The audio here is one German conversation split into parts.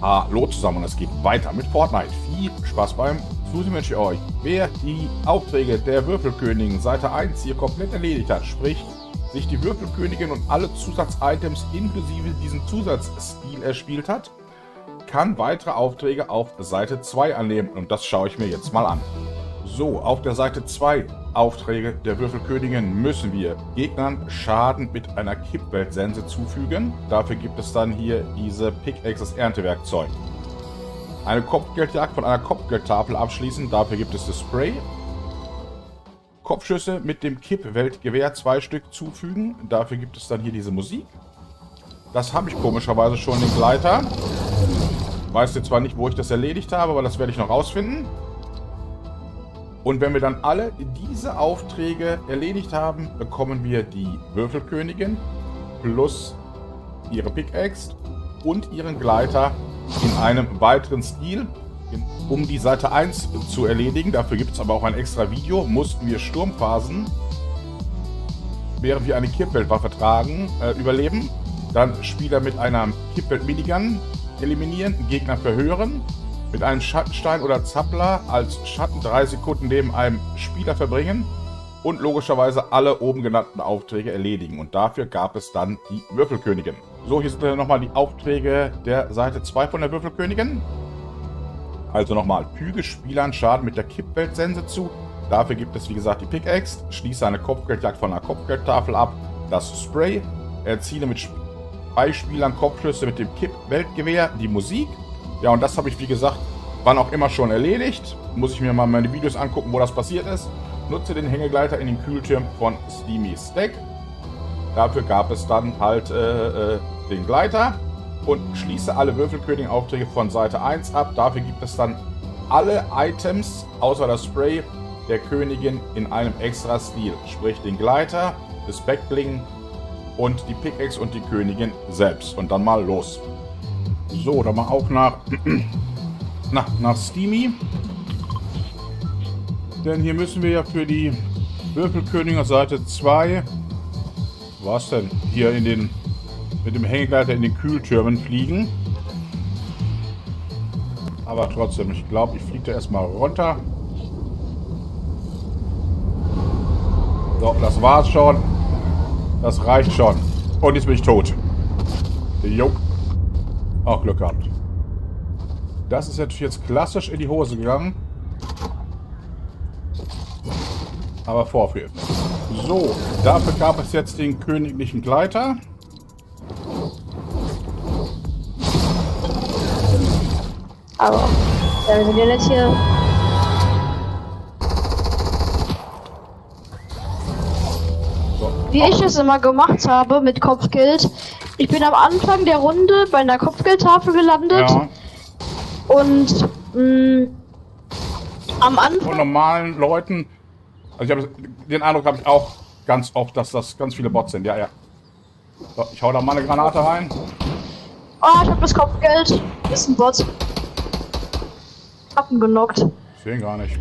Hallo zusammen und es geht weiter mit Fortnite. Viel Spaß beim Zusehen wünsche ich euch. Wer die Aufträge der Würfelkönigin Seite 1 hier komplett erledigt hat, sprich sich die Würfelkönigin und alle Zusatzitems inklusive diesen Zusatzstil erspielt hat, kann weitere Aufträge auf Seite 2 annehmen und das schaue ich mir jetzt mal an. So, auf der Seite 2 Aufträge der Würfelkönigin müssen wir Gegnern Schaden mit einer Kippweltsense zufügen. Dafür gibt es dann hier diese Pickaxe, das Erntewerkzeug. Eine Kopfgeldjagd von einer Kopfgeldtafel abschließen. Dafür gibt es das Spray. Kopfschüsse mit dem Kippweltgewehr 2 Stück zufügen. Dafür gibt es dann hier diese Musik. Das habe ich komischerweise schon, den Gleiter. Weiß jetzt zwar nicht, wo ich das erledigt habe, aber das werde ich noch rausfinden. Und wenn wir dann alle diese Aufträge erledigt haben, bekommen wir die Würfelkönigin plus ihre Pickaxe und ihren Gleiter in einem weiteren Stil, um die Seite 1 zu erledigen. Dafür gibt es aber auch ein extra Video. Mussten wir Sturmphasen, während wir eine Kippweltwaffe tragen, überleben. Dann Spieler mit einer Kippwelt-Minigun eliminieren, Gegner verhören. Mit einem Schattenstein oder Zappler als Schatten 3 Sekunden neben einem Spieler verbringen und logischerweise alle oben genannten Aufträge erledigen. Und dafür gab es dann die Würfelkönigin. So, hier sind dann nochmal die Aufträge der Seite 2 von der Würfelkönigin. Also nochmal, füge Spielern Schaden mit der Kippweltsense zu. Dafür gibt es, wie gesagt, die Pickaxe. Schließe eine Kopfgeldjagd von einer Kopfgeldtafel ab. Das Spray. Erziele mit 2 Spielern Kopfschüsse mit dem Kippweltgewehr. Die Musik. Ja, und das habe ich, wie gesagt, wann auch immer schon erledigt. Muss ich mir mal meine Videos angucken, wo das passiert ist. Nutze den Hängegleiter in den Kühlturm von Steamy Stack. Dafür gab es dann halt den Gleiter. Und schließe alle Würfelkönigin-Aufträge von Seite 1 ab. Dafür gibt es dann alle Items, außer das Spray, der Königin in einem extra Stil. Sprich den Gleiter, das Backbling und die Pickaxe und die Königin selbst. Und dann mal los. So, dann mal auch nach Steamy. Denn hier müssen wir ja für die Würfelkönigin Seite 2, was denn, hier mit dem Hängegleiter in den Kühltürmen fliegen. Aber trotzdem, ich glaube, ich fliege da erstmal runter. So, das war's schon. Das reicht schon. Und jetzt bin ich tot. Jo. Auch Glück gehabt. Das ist natürlich jetzt klassisch in die Hose gegangen. Aber vorführen. So, dafür gab es jetzt den königlichen Gleiter. Aber, ja, wir sind ja jetzt hier. So. Wie ich es immer gemacht habe mit Kopfgeld. Ich bin am Anfang der Runde bei einer Kopfgeldtafel gelandet. Ja. Und am Anfang. Von normalen Leuten. Also ich habe den Eindruck, habe ich auch ganz oft, dass das ganz viele Bots sind. Ja, ja. So, ich hau da mal eine Granate rein. Oh, ich habe das Kopfgeld. Ist ein Bot. Hab ihn genockt. Ich sehe ihn gar nicht.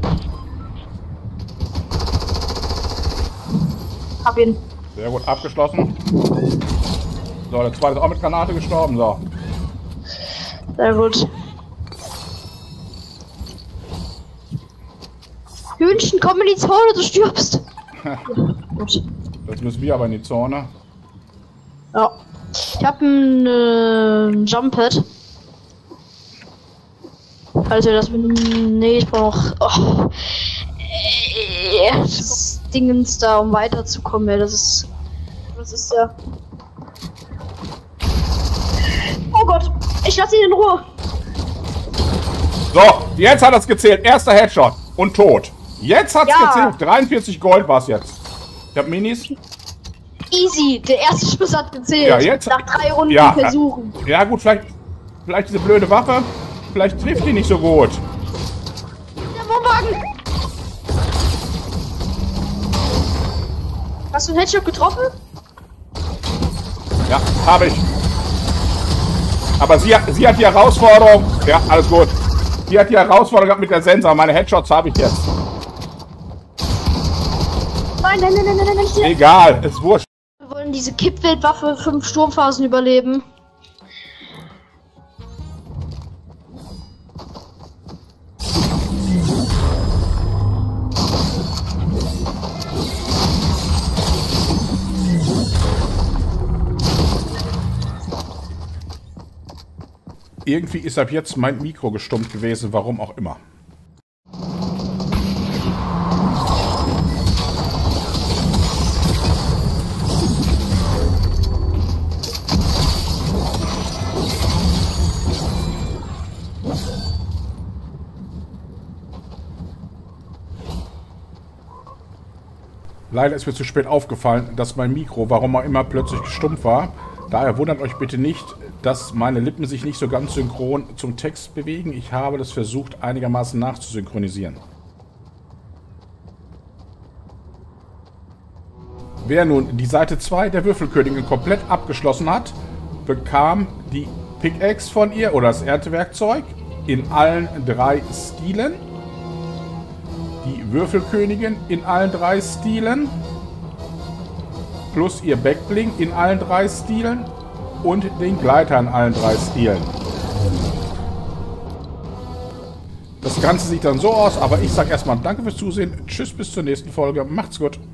Hab ihn. Sehr gut, abgeschlossen. So, der zweite ist auch mit Granate gestorben. So. Sehr gut. Hühnchen, komm in die Zone, du stirbst. Gut. Jetzt müssen wir aber in die Zone. Ja. Ich hab ein Jump-Pad. Also das mit. Nee, ich brauch. Oh. Das Dingens da, um weiterzukommen, ja, das ist ja. Oh Gott, ich lasse ihn in Ruhe. So, jetzt hat es gezählt. Erster Headshot und tot. Jetzt hat es gezählt. 43 Gold war es jetzt. Ich hab Minis. Easy, der erste Schuss hat gezählt. Ja, jetzt. Nach 3 Runden versuchen. Ja gut, vielleicht diese blöde Waffe. Vielleicht trifft die nicht so gut. Der Wohnwagen. Hast du einen Headshot getroffen? Ja, habe ich. Aber sie hat die Herausforderung. Ja, alles gut. Sie hat die Herausforderung gehabt mit der Sensor. Meine Headshots habe ich jetzt. Nein. Egal, ist wurscht. Wir wollen diese Kippweltwaffe 5 Sturmphasen überleben. Irgendwie ist ab jetzt mein Mikro gestummt gewesen, warum auch immer. Leider ist mir zu spät aufgefallen, dass mein Mikro, warum auch immer, plötzlich stumpf war. Daher wundert euch bitte nicht, dass meine Lippen sich nicht so ganz synchron zum Text bewegen. Ich habe das versucht, einigermaßen nachzusynchronisieren. Wer nun die Seite 2 der Würfelkönigin komplett abgeschlossen hat, bekam die Pickaxe von ihr oder das Erntewerkzeug in allen 3 Stilen. Die Würfelkönigin in allen 3 Stilen. Plus ihr Backbling in allen 3 Stilen. Und den Gleiter in allen 3 Stilen. Das Ganze sieht dann so aus, aber ich sage erstmal danke fürs Zusehen. Tschüss, bis zur nächsten Folge. Macht's gut.